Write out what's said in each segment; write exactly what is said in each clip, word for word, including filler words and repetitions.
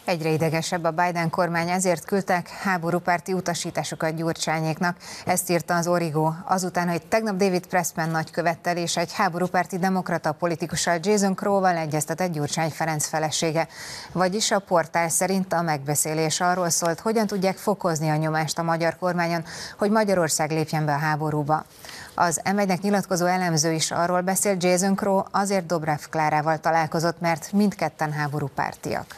Egyre idegesebb a Biden kormány, ezért küldtek háborúpárti utasításokat Gyurcsányéknak. Ezt írta az Origo, azután, hogy tegnap David Pressman nagykövettel és egy háborúpárti demokrata politikussal, Jason Crowe-val egyeztetett Gyurcsány Ferenc felesége. Vagyis a portál szerint a megbeszélés arról szólt, hogyan tudják fokozni a nyomást a magyar kormányon, hogy Magyarország lépjen be a háborúba. Az em egynek nyilatkozó elemző is arról beszél, Jason Crowe azért Dobrev Klárával találkozott, mert mindketten háborúpártiak.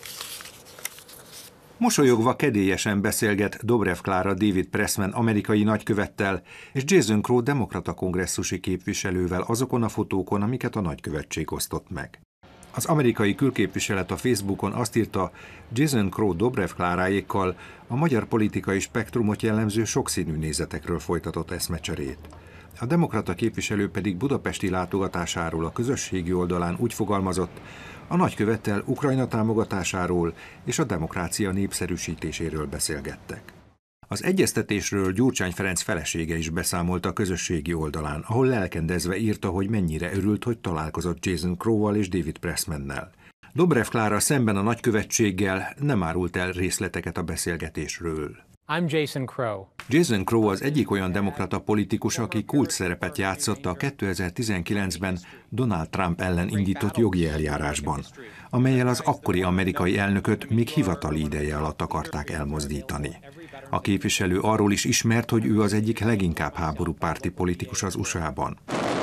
Mosolyogva kedélyesen beszélget Dobrev Klára David Pressman amerikai nagykövettel és Jason Crowe demokrata kongresszusi képviselővel azokon a fotókon, amiket a nagykövetség osztott meg. Az amerikai külképviselet a Facebookon azt írta, Jason Crowe Dobrev Kláráékkal a magyar politikai spektrumot jellemző sokszínű nézetekről folytatott eszmecserét. A demokrata képviselő pedig budapesti látogatásáról a közösségi oldalán úgy fogalmazott, a nagykövettel Ukrajna támogatásáról és a demokrácia népszerűsítéséről beszélgettek. Az egyeztetésről Gyurcsány Ferenc felesége is beszámolt a közösségi oldalán, ahol lelkendezve írta, hogy mennyire örült, hogy találkozott Jason Crowe-val és David Pressmannel. Dobrev Klára szemben a nagykövetséggel nem árult el részleteket a beszélgetésről. I'm Jason Crowe. Jason Crowe az egyik olyan demokrata politikus, aki kulcs szerepet játszott a kétezer-tizenkilencben Donald Trump ellen indított jogi eljárásban, amellyel az akkori amerikai elnököt még hivatali ideje alatt akarták elmozdítani. A képviselő arról is ismert, hogy ő az egyik leginkább háborúpárti politikus az u es á-ban.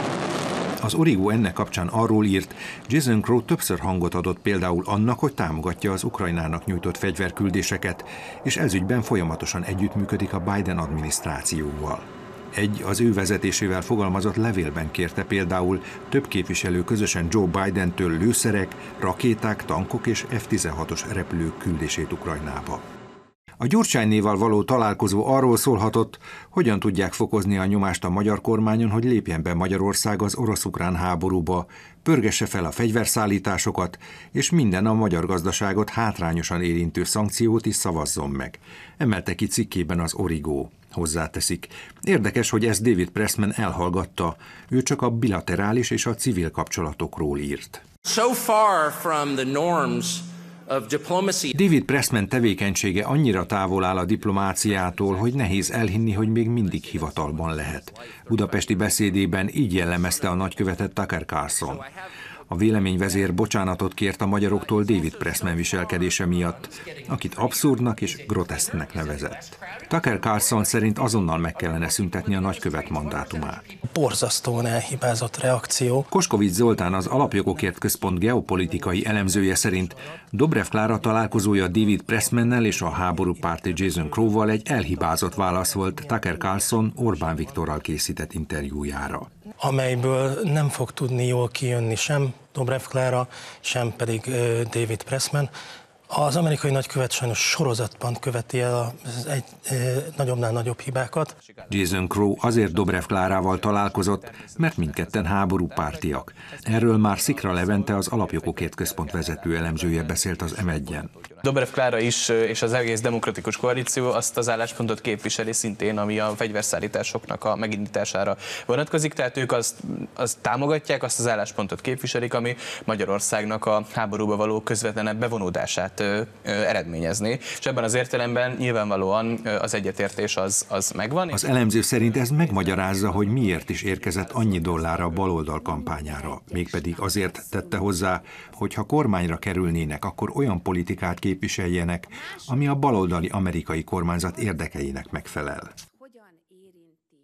Az Origo ennek kapcsán arról írt, Jason Crowe többször hangot adott például annak, hogy támogatja az Ukrajnának nyújtott fegyverküldéseket, és ezügyben folyamatosan együttműködik a Biden adminisztrációval. Egy az ő vezetésével fogalmazott levélben kérte például több képviselő közösen Joe Bidentől lőszerek, rakéták, tankok és ef tizenhatos repülők küldését Ukrajnába. A Gyurcsánynéval való találkozó arról szólhatott, hogyan tudják fokozni a nyomást a magyar kormányon, hogy lépjen be Magyarország az orosz-ukrán háborúba, pörgesse fel a fegyverszállításokat, és minden a magyar gazdaságot hátrányosan érintő szankciót is szavazzon meg. Emelte ki cikkében az Origo. Hozzáteszik. Érdekes, hogy ezt David Pressman elhallgatta, ő csak a bilaterális és a civil kapcsolatokról írt. So far from the norms David Pressman tevékenysége annyira távol áll a diplomáciától, hogy nehéz elhinni, hogy még mindig hivatalban lehet. Budapesti beszédében így jellemezte a nagykövetet Tucker Carlson. A véleményvezér bocsánatot kért a magyaroktól David Pressman viselkedése miatt, akit abszurdnak és groteszknek nevezett. Tucker Carlson szerint azonnal meg kellene szüntetni a nagykövet mandátumát. Borzasztóan elhibázott reakció. Koskovics Zoltán, az Alapjogokért Központ geopolitikai elemzője szerint Dobrev Klára találkozója David Pressmannel és a háborúpárti Jason Crowe-val egy elhibázott válasz volt Tucker Carlson Orbán Viktorral készített interjújára, amelyből nem fog tudni jól kijönni sem Dobrev Klára, sem pedig David Pressman. Az amerikai nagykövet sajnos sorozatban követi el az egy e, nagyobbnál nagyobb hibákat. Jason Crowe azért Dobrev Klárával találkozott, mert mindketten háborúpártiak. Erről már Szikra Levente, az Alapjogokért Központ vezető elemzője beszélt az em egyen. Dobrev Klára is, és az egész demokratikus koalíció azt az álláspontot képviseli szintén, ami a fegyverszállításoknak a megindítására vonatkozik, tehát ők azt, azt támogatják, azt az álláspontot képviselik, ami Magyarországnak a háborúba való közvetlenebb bevonódását ö, ö, eredményezni. És ebben az értelemben nyilvánvalóan az egyetértés az, az megvan. Az elemző szerint ez megmagyarázza, hogy miért is érkezett annyi dollár a baloldal kampányára. Mégpedig azért tette hozzá, hogy ha kormányra kerülnének, akkor olyan politikát képviseljenek, ami a baloldali amerikai kormányzat érdekeinek megfelel.